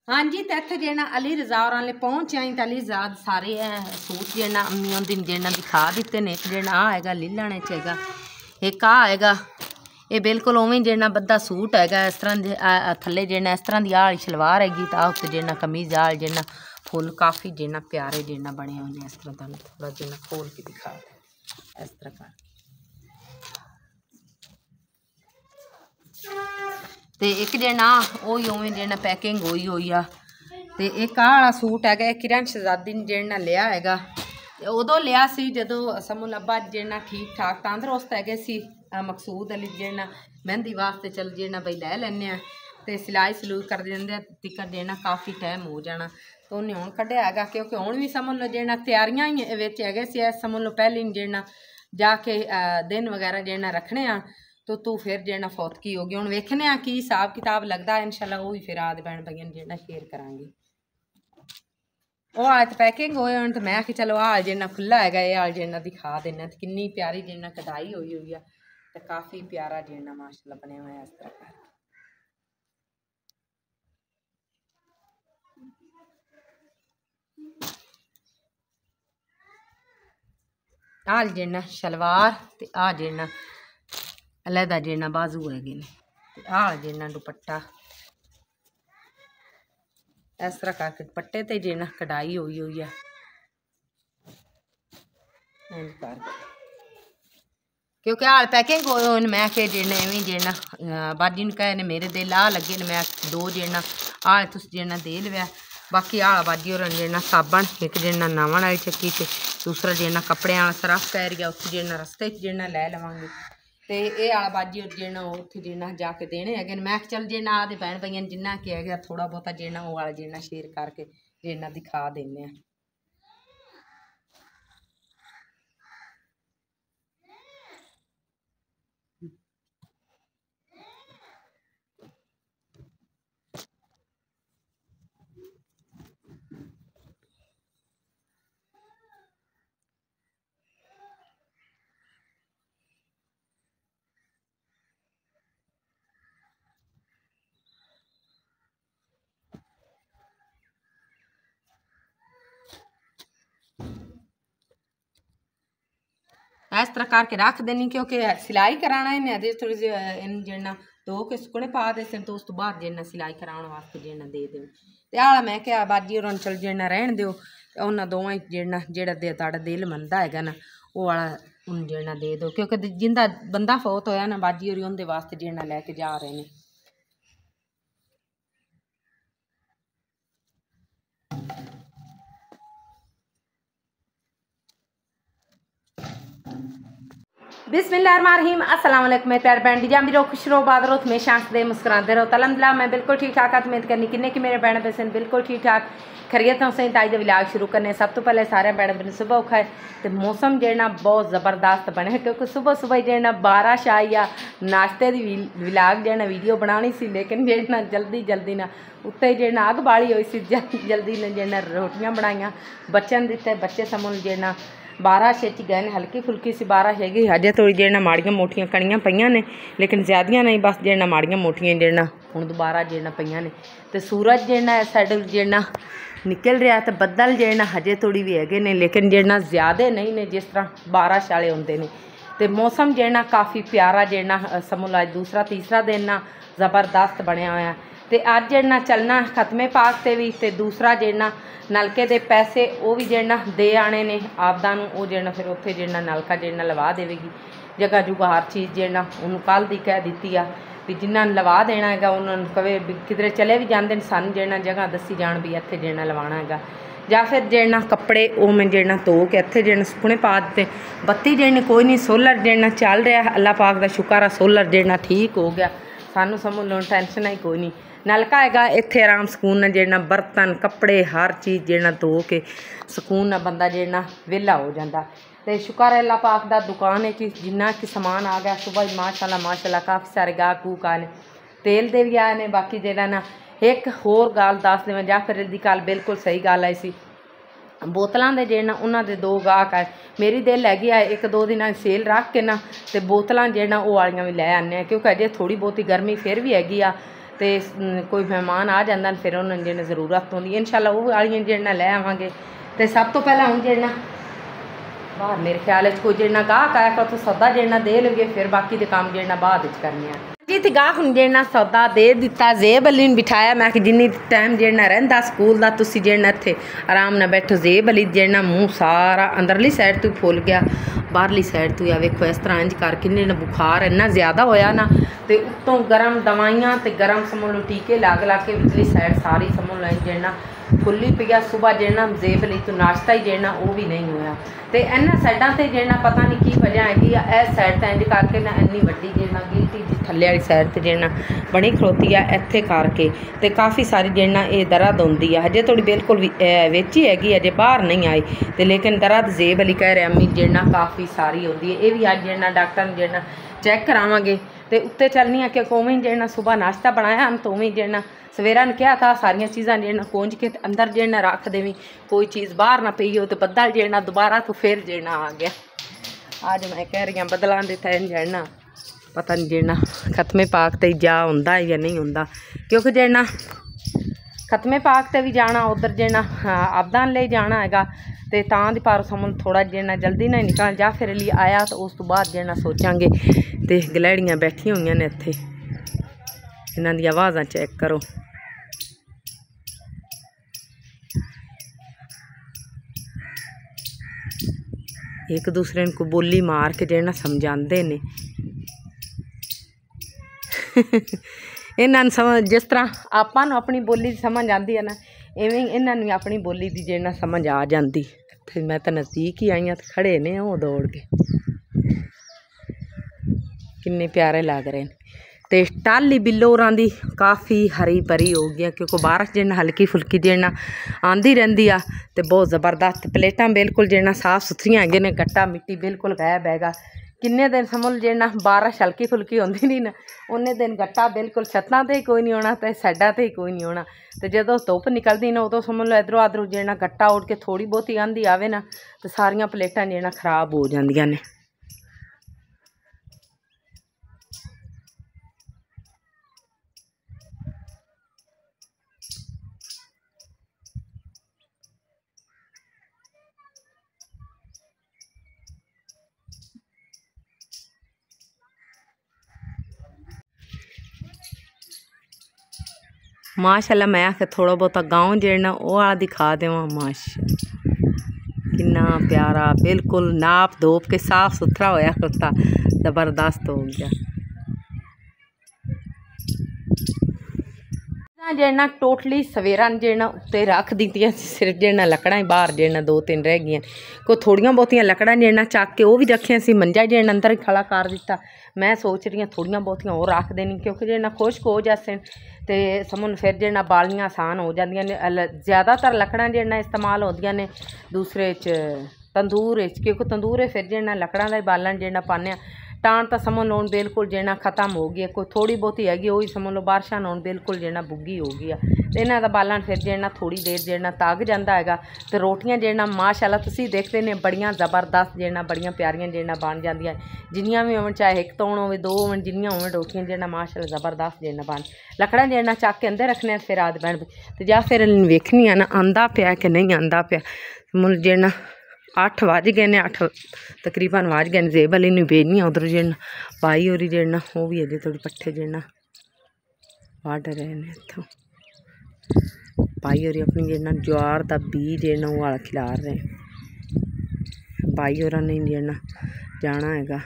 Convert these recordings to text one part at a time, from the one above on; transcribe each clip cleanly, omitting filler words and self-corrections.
हाँ जी, तो इतने जेना अली रजा और पहुँच आई तो अली रजा सारे सूट जेना अम्मी उन दिन जेना दिखा दिते ने। एक जेना आएगा लीलाने चेगा, एक आएगा ये बिल्कुल उवें जेना बद्दा सूट हैगा इस तरह थले जेना इस तरह की आल शलवार हैगी तो उत्ते जेना कमीज आल जेना फुल काफ़ी जेना प्यारे जेना बने हुए इस तरह तुहानू थोड़ा जेना खोल के दिखा इस तरह का। तो एक जेना वही उवें जेना पैकिंग हुई हुई आ। तो एक आला सूट है किरण शहजादी ने जेना लिया है उदों लिया सी जदों समूह अब्बा जेना ठीक ठाक तंदुरुस्त है सी। मकसूद अली जेना मेहंदी वास्ते चल जेना बई लै लैने तो सिलाई सलूई कर देंगे तिकर जेना काफ़ी टाइम हो जाना तो उन्हें हुण कढ़िया है क्योंकि हुण भी समझ लो जेना तैयारियां ही है सी समझ लो पहले जेना जाके दिन वगैरह जेना रखने आ तो तू फिर जेना फौतकी होगी हुण वेखने की हिसाब किताब लगता है इंशाल्लाह वो भी फिर आद भैन भैन जेना शेयर करांगे। वो आज पैकिंग होए हूँ तो मैं कि चलो हाल जेना खुला है ये हाल जेना दिखा देना तो किन्नी प्यारी जेना कढ़ाई हुई हुई है तो काफ़ी प्यारा जेना माशाल्लाह बने हुए इस तरह का। हाल जेना शलवार तो आ जेना अलहदा जेना बाजू है हाल जेना दुपट्टा इस तरह करके दुपट्टे ते जेना कढ़ाई हुई हुई है क्योंकि हाल पैकिंग हो मैं फिर जेना इवें जेना बाजी ने कहे ने मेरे दिल आ लगे ने मैं दो जेना हाल तुस जेना दे लिया बाकी हाल बाजी और जेना साबन एक जेना नावन वाली चक्की से दूसरा जेना कपड़े वाला सरफ कह रही है उत्थे जेना रस्ते जेना लै लवांगे तो ये आला बाजी और जेना उत्थे जेना जाके देने है मैं चल जेना आदे भैन भाइयों जिन्ना कि है थोड़ा बहुता जेना वो वाला जेना शेयर करके जेना दिखा देने। इस तरह करके रख देनी क्योंकि सिलाई कराना है अजे थोड़ी इन जेना धो के सुकने पा दे तो उस तो बाद जेना सिलाई कराने वास्ते जेना दे दो तो आला मैं क्या बाजी और चल जेना रहन दो उन्होंने दोवें जेना जेड़ा दे ताड़ा दिल मनता है ना वो वाला उन जेना दे दो क्योंकि जिंदा बंदा फौत होया ना बाजी और उनके वास्ते जेना लैके जा रहे हैं। बिस्मिल्लाहिर्रहमानिर्रहीम अस्सलाम वालेकुम मेरे प्यारे भैन जान रहो खुश रहो बाद रहो हमेशा हंसदे मुस्कुराते रहो अलहमदुलिल्लाह मैं बिल्कुल ठीक ठाक उम्मीद करनी किन्ने कि मेरे भैन बहन बिल्कुल ठीक ठाक खरीत से ताई का विलाग शुरू करने सब तो पहले सारे भैन बहन सुबह उखा है तो मौसम जेना बहुत ज़बरदस्त बने क्योंकि सुबह सुबह जेना बारिश आई या नाश्ते की विलाग जेना वीडियो बनानी सी लेकिन जेना जल्दी जल्दी ना उत्ते जेना अग बाली हुई सी जल्दी ने जेना रोटियां बनाइया बच्चों दिते बच्चे समझ जेना बारिश गए हल्की फुल्की सी बारिश हैगी अजे थोड़ी जेना माड़ियां मोटियां कणियां पईयां ने लेकिन ज़्यादा नहीं बस जेना माड़ियां मोटियां जेना हुण दोबारा जेना पईयां ने तो सूरज जेना इस साइड जेना निकल रहा तो बदल जेना हजे थोड़ी भी है ने लेकिन जेना ज़्यादा नहीं ने जिस तरह बारिश वाले होंगे ने तो मौसम जेना काफ़ी प्यारा जेना समझ लो दूसरा तीसरा दिन ना ज़बरदस्त बनया होया तो अज जेना चलना खत्मे पाक से भी तो दूसरा जेना नलके के पैसे वो भी जेना दे आने ने आपदा वो जेना फिर उत्थे जेना नलका जेना लवा देगी जगह जुगह हर चीज़ जेना उन्होंने कल दी कह दी आ भी जिन्होंने लवा देना है उन्होंने कवे किधरे चले भी जाते सन जेना जगह दसी जान भी इत्थे जेना लवाना है या फिर जेना कपड़े वो मैं जेना धो के इत्थे जेना सुकने पा दिते बत्ती जेनी कोई नहीं सोलर जेना चल रहा अल्लाह पाक का शुक्र है सोलर जेना ठीक हो गया सानू समझ लो टेंशन ही कोई नहीं नलका है इत्थे आराम सुकून जेना बर्तन कपड़े हर चीज़ जेना धो के सुकून बंदा जेना वेला हो जाता तो शुक्र है अल्लाह पाक दा दुकान है कि जिन्ना कि समान आ गया सुबह माशाल्लाह काफ़ी सारे गाहक गूक आए ने तेल दे भी आए ने बाकी जेड़ा ना एक होर गल दस देवां जा फिर दी गल बिल्कुल सही गल आई सी बोतलों के जेना उन्होंने दो गाहक आए मेरी दिल हैगी है एक दो दिन सेल रख के ना तो बोतल जेना वो वालियां भी लै आने क्योंकि अजे थोड़ी बहुती गर्मी फिर भी हैगी आ तो कोई मेहमान आ जाता फिर उन्होंने जिन्हें जरूरत होती इंशाल्लाह वो वाली जिन्ना लै आवांगे। तो सब तो पहला हूँ जिन्ना बाहर मेरे ख्याल कोई जिन्ना गाहक आया कर तो सौदा जिन्ना दे लोगे फिर बाकी के काम जिन्ना बाद करने जी। तो गाहक हूँ जिन्ना सौदा दे दिता ज़ेब अली बिठाया मैं कि जिन्नी टाइम जिन्ना रहिंदा स्कूल का तुसी जिन्ना इत्थे आराम नाल बैठो। ज़ेब अली जिन्ना मूँह सारा अंदरली साइड तो फुल गया बाहरली साइड तो या वेखो इस तरह इंज कर किन्ने बुखार इन्ना ज़्यादा होया ना तो उत्तों गर्म दवाइयाँ तो गर्म समझ लो टीके लग लग के पिछली साइड सारी समझ लो जिन्ना खुली पी गया। सुबह जिन्ना ज़ेब अली तो नाश्ता ही जिन्ना वो भी नहीं होया। तो इन्होंने साइडों से जिन्ना पता नहीं की वजह हैगी इस साइड तो इंज करके ना इन्नी वड्डी जिन्ना गिलटी जी थल्ले वाली साइड तो जिन्ना बनी खड़ोती है इत्थे करके तो काफ़ी सारी जिन्ना ये दर्द होंदी है हजे थोड़ी बिल्कुल विच ही हैगी अजे बाहर नहीं आई तो लेकिन दर्द ज़ेब अली कह रहे अम्मी जिन्ना काफ़ी सारी होंदी है। ये भी अज जिन्ना डॉक्टर ने जिन्ना चैक करावांगे तो उत्ते चलनी है कि उवें जिन्ना सुबह नाश्ता बनाया हम तो उवें जिन्ना सवेरा ने कहा था सारिया चीज़ा जिन्ना कोंज के अंदर जिन्ना रख देवी कोई चीज़ बाहर ना पई हो तो बदल जिन्ना दोबारा तो फिर जिन्ना आ गया। आज मैं कह रही हूँ बदलां दे तैन जिन्ना पता नहीं जिन्ना खत्मे पाक ते जा होंदा या नहीं होंदा क्योंकि जिन्ना खत्मे पाक ते भी जाना उधर जिन्ना आबदान ले जाना हैगा तो तां दी पर समझ थोड़ा जिन्ना जल्दी ना निकल जा फिर लिए आया तो उस तो बाद जिन्ना सोचांगे। तो गलैड़ियाँ बैठी हुई ने इत्थे इन्हां दी आवाज़ां चेक करो। एक दूसरे को बोली मार के जिन्ना समझाते ने इन्हां समझ जिस तरह आपां अपनी बोली समझ आती है ना इवें इन्हां अपनी बोली की जिन्ना समझ आ जाती। फिर मैं तो नज़दीक ही आई हाँ तो खड़े ने वो दौड़ के किन्ने प्यारे लग रहे हैं। तो टाली बिल्लो होरां दी काफ़ी हरी भरी हो गई क्योंकि बारिश जिन्ना हल्की फुल्की जिन्ना आंदी रहिंदी आ ते बहुत ज़बरदस्त प्लेटां बिल्कुल जिन्ना साफ सुथरियां हैगे ने गट्टा मिट्टी बिल्कुल गायब हैगा। किन्ने दिन समझ जिन्ना बारिश हल्की फुल्की होंदी नहीं ना उन्ने दिन गट्टा बिल्कुल छत्तां ते ही कोई नहीं होना तो साइडां ते ही कोई नहीं होना। तो जो धुप्प निकलती ना उदों समझ लो इधरों उधरों जिन्ना गट्टा उड़ के थोड़ी बहुती आंधी आवे ना तो सारियां प्लेटां जिन्ना खराब हो जांदियां ने। माशाल्लाह मैं आखे थोड़ा बहुता गाँव जेना वो वाला दिखा देवां। माशा किन्ना प्यारा बिल्कुल नाप धोप के साफ सुथरा होया खड़ोता ज़बरदस्त हो गया। जेना टोटली सवेरा जेना उत्ते रख दित्तियां सिर्फ जेना लकड़ा ही बाहर जेना 2-3 रह गई को थोड़ियां बहुतियां लकड़ा जेना चक के वो भी रखियां सी मंजा जेना अंदर ही खड़ा कर दिता। मैं सोच रही हूँ थोड़ियां बहुतियां और रख देनी क्योंकि जेना खुश्क हो जासे तो समझ फिर जेना बालियां आसान हो जांदियां ने। ज़्यादातर लकड़ा जेना इस्तेमाल होंदियां ने दूसरे तंदूर क्योंकि तंदूर फिर जेना लकड़ा का बालन जेना पाने टाण तो समझ लो बिल्कुल जेना खत्म हो गई कोई थोड़ी बहुती हैगी वही समझ लो बारिशा नौन बिल्कुल जेना बुग्गी हो गई है। इन्हों का बालन फिर जेना थोड़ी देर जेना तग जाता है तो रोटियां जेना माशाल्लाह तुसी देखते ने बड़ियां ज़बरदस्त जेना बड़ियां प्यारियां जेना बन जांदियां जिन्नियां भी होवन चाहे एक तौण होवे 2 होवन जिन्नियां होवन रोटियां जेना माशाल्लाह ज़बरदस्त जेना बन लकड़ा जेना चक के अंदर रखने फिर आद बन तो जा फिर वेखनी है ना आंदा पिया कि नहीं आंदा पिया। मुल जेना 8 बज गए ने 8 तकरीबन बज गए ज़ेब अली नूं भेजनी उधर जेना भाई होरी जेना वो भी अजे थोड़ी पट्ठे जेना वढ़ रहे हैं इत्थों भाई होरी अपनी जेना ज्वार का बीज जेना वो वाला खिलार रहे भाई होरां ने जेना जाना हैगा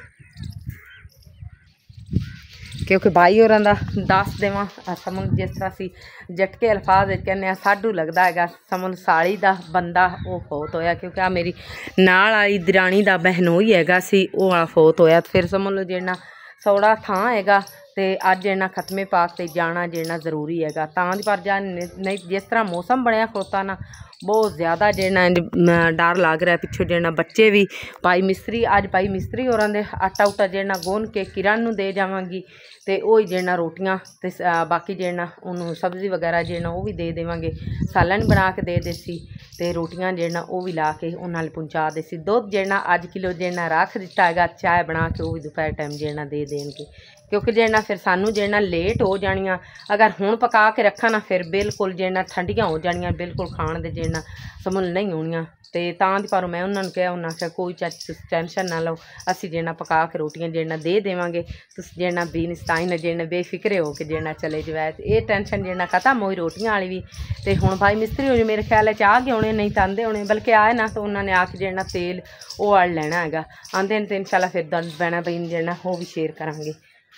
क्योंकि भाई होरां दा दस देवां समझ जिस तरह असीं जटके अल्फाज कहने साडू लगता है समझ साली का बंदा वो फौत होया क्योंकि आ मेरी नाल आई दरानी का बहनोई हैगा सी वो वाला फौत होया फिर समझ लो जेना सौड़ा थां हैगा तो अज जेना खत्मे पाक ते जाना जेना जरूरी हैगा तां दी पर जा नहीं जिस तरह मौसम बनया खड़ोता ना बहुत ज़्यादा जेना डर लग रहा है पिछों जेना बच्चे भी भाई मिस्त्री अज भाई मिस्त्री होरां दे आटा उटा जेना गुन के किरण नूं दे जावांगी तो वही जेना रोटियां ते बाकी जेना उन्होंने सब्ज़ी वगैरह जेना वो भी दे देवांगे सालन बना के दे देसी तो रोटियां जेना वो भी ला के उन्होंने पहुँचा देसी दुध जेना 1 किलो जेना रख दिता है चाय बना के वो भी दोपहर टाइम जेना दे देंगे क्योंकि जेना फिर सानू जेना लेट हो जानियां अगर हुण पका के रखा ना फिर बिल्कुल जेना ठंडियां हो जानियां बिल्कुल खाण दे जेना समझ नहीं होनियां ते तां दी पर मैं उन्होंने कहा उन्हें आख्या कोई टेंशन ना लो असी जेना पका के रोटियां जेना दे देवांगे तुस जेना बीनस्टाइन जेना बेफिक्रे हो के जेना चले जाए ये टेंशन जेना खत्म हुई रोटियां वाली भी ते हुण भाई मिस्त्री हो मेरे ख्याल आ गए होने नहीं तो आंदे होने बल्कि आए ना तो उन्होंने आके जेना तेल वो अड़ लेना हैगा आंदे ने तो इंशाल्लाह फिर दस पैना बी जेना वो भी शेयर करांगे।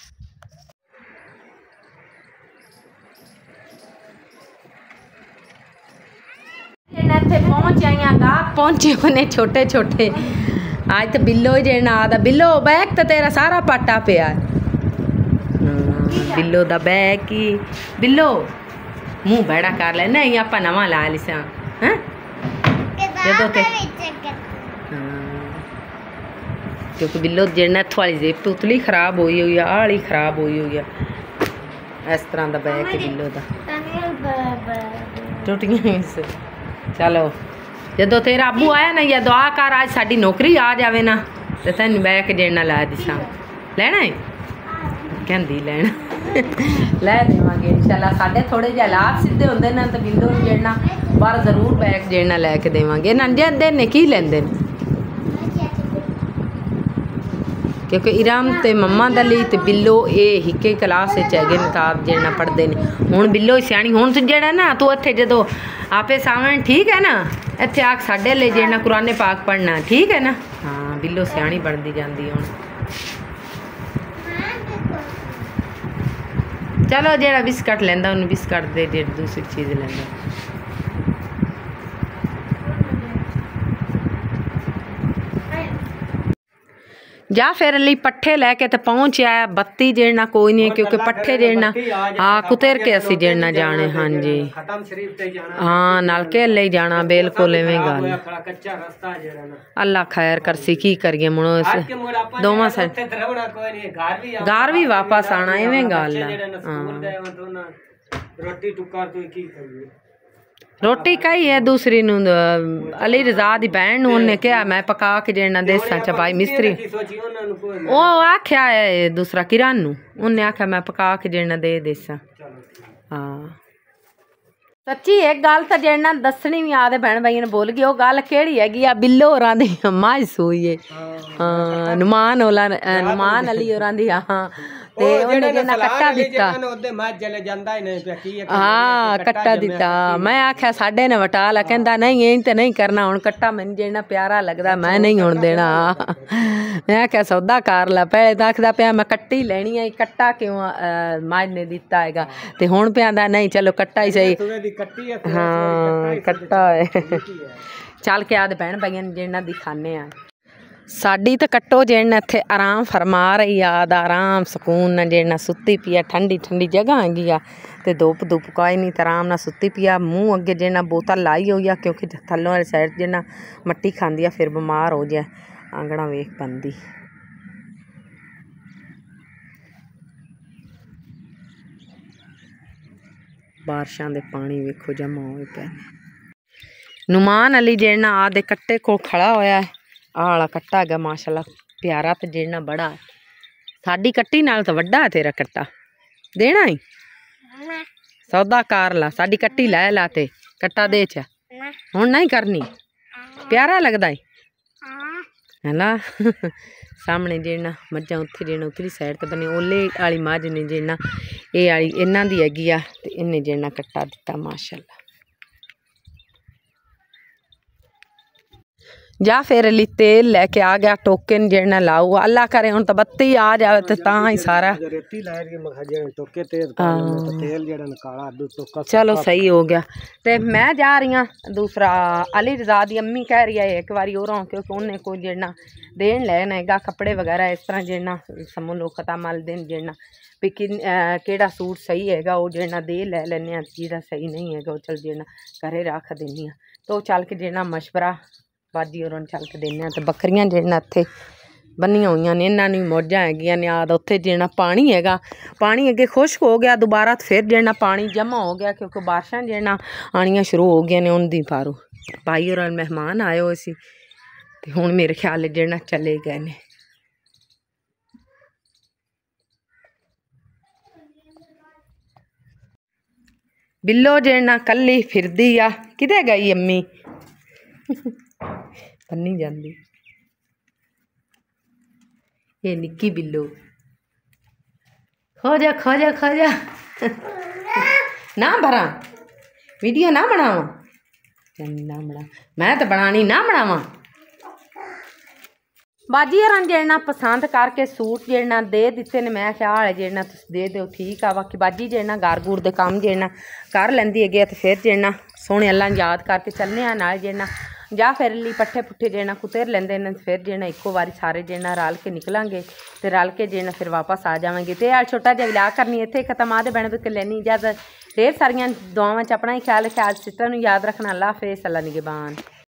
इत्थे पहुंच आई गाहक पहुंचे होने छोटे छोटे आज तो बिल्लो ही जेना आदा बिल्लो बैग तो तेरा सारा पाटा पिया बिल्लो दा बैग की बिल्लो मुंह बड़ा कर ले नहीं आप नवा ला लिसा हैं जदों ते क्योंकि बिल्लो जेना इत्थों वाली जेब उतली खराब हुई हुई है आली खराब हुई हुई है इस तरह का बैग है बिल्लो दा टुटियां चलो जदों तेरा अबू आया ना या दुआ कर आज साडी नौकरी आ जावे ना तो तेन बैग जेना ला दिसा लेना है कहती लेना लै देवांगे इंशाल्लाह साडे थोड़े जे हालात सीधे होंदे ना तो बिल्लो जेना बाहर जरूर बैग जेना लैके देवांगे नंजे देने की लेंदे क्योंकि इराम ते मम्मा दली ते बिल्लो ये हिके क्लास है किताब जेना पढ़ते हैं हुण बिल्लो सियाणी हुण तू जेड़ा ना तू इत्थे जदों आपे सामने ठीक है ना इत्थे आख साडे ले जेना कुराने पाक पढ़ना ठीक है ना हाँ बिल्लो सियाणी बनती जाती हुण चलो जेड़ा बिस्कट लेंदा उन्हें बिस्कट दे जे दूसरी चीज़ लेंदा जा फिर अली पट्ठे लैके तो पहुँच आया बत्ती जेना कोई नहीं क्योंकि पट्ठे जेना हाँ कुतर के असी जेना जाने हाँ जी हाँ नलके ले जाना बिल्कुल इवें गल अल्लाह खैर करसी की करिए मुड़ो दोवां साइड घर भी वापस आना इवें गल रोटी कही है दूसरी अली रजा दी भैन उन्हें क्या मैं पका के जेना देसा च भाई मिस्त्री वो आख्या है दूसरा किरण उन्हें आख्या मैं पका के जेना दे देसा हाँ सच्ची एक गल तो जेना दसनी भी आदे भैन भाई ने बोल गई वो गल केड़ी हैगी आ बिल्लो होरां दी मझ सूई है हाँ नुमान अली होरां दी हाँ ते उन्हें जेना कट्टा दिता हाँ कट्टा दिता मैं आख्या साडे ने वटा ला कहंदा नहीं ये तो नहीं करना हुण कट्टा मैनूं जेना प्यारा लगदा मैं नहीं हुण देना मैं आख्या सौदा कर ला पहले तो आखदा पिया मैं कट्टी लेनी है कट्टा क्यों मझ ने दिता हैगा ते हुण पिया दा नहीं चलो कट्टा ही सही हाँ कट्टा है चल के आदे भैन भाइयां जेना दिखाने आ साडी तो कट्टो जेना इत्थे आराम फरमा रही आद आराम सुकून जेना सुत्ती पिया ठंडी ठंडी जगह हैगी आ ते धुप धुप कोई नहीं आराम ना सुत्ती पिया मुँह अगे जेना बोतल लाई हुई आ क्योंकि थल्लों वाली साइड जेना मट्टी खांदी आ फिर बीमार हो जाए आंगड़ा वेख बंदी बारिशां दे पानी वेखो जमा होए पे नुमान अली जेना आदे कट्टे को खड़ा होया है आला कट्टा है माशाल्लाह प्यारा तो जेना बड़ा है साडी कट्टी नाल तो वड्डा है तेरा कट्टा देना ही सौदा कार ला साडी कट्टी लै ला ते कट्टा दे च हुण नहीं करनी प्यारा लगदा है ना सामने जेना मज्जां उत्थे जेना उतली साइड ते बने ओले वाली मझ ने जेना ये वाली इन्हां दी हैगी आ ते इन्हें जेना कट्टा दिता माशाल्लाह जा फिर अली तेल लैके आ गया टोकन जेना लाऊ अल्लाह करे हुण तो बत्ती आ जाए तो तां ही सारा चलो सही हो गया ते मैं जा रही हूँ दूसरा अली रजा दी अम्मी कह रही है एक बारी और क्योंकि उन्हें कोई जेना देन लैना हैगा कपड़े वगैरह इस तरह जेना समझ लो खता मल दिन जेना भी केड़ा सूट सही हैगा वो जेना दे लै लैने जेड़ा सही नहीं हैगा वो चल जेना घरे रख देनी तो चल के जेना मशवरा बाजी और चल के देने तो बकरियां जेना इत्थे बनिया हुई ने इन्होंने मौजा हैगियां ने आद उत्थे जेना पानी हैगा पानी अगे खुश्क हो गया दोबारा फिर जेना पानी जमा हो गया क्योंकि बारिशां जेना आनियां शुरू हो गई ने उनकी पारो भाई और मेहमान आए हुए सी ते हुण मेरे ख्याल जेना चले गए ने बिल्लो जेना कल्ली फिरदी आ किते गई अम्मी बन्नी जांदी ये निक्की बिल्लो खो जा खो जा खो जा ना भरा वीडियो ना बनावा ना बना मैं तो बनानी ना बनावा बाजी यार जेना पसंद करके सूट जेना दे दिते ने मैं ख्याल है जेना तुम दे दो ठीक आ बाकी बाजी जेना गार गूर दे काम जेना कर लेंदी है तो फिर जेना सोहने अल्लाह याद करके चलने नाल जेना जा फिर ली पट्ठे पुट्ठे जेना कुतर लेंदे ने फिर जेना इको बारी सारे जेना रल के निकलांगे तो रल के जेना फिर वापस आ जावांगे तो यार छोटा जिहा विलाग करनी इत्थे खत्म आदे बहन बिक लैनी इजाजत ढेर सारियां दुआवां च अपना ही ख्याल सिस्टर नूं याद रखना अल्लाह हाफिज़ अल्लाह निगहबान।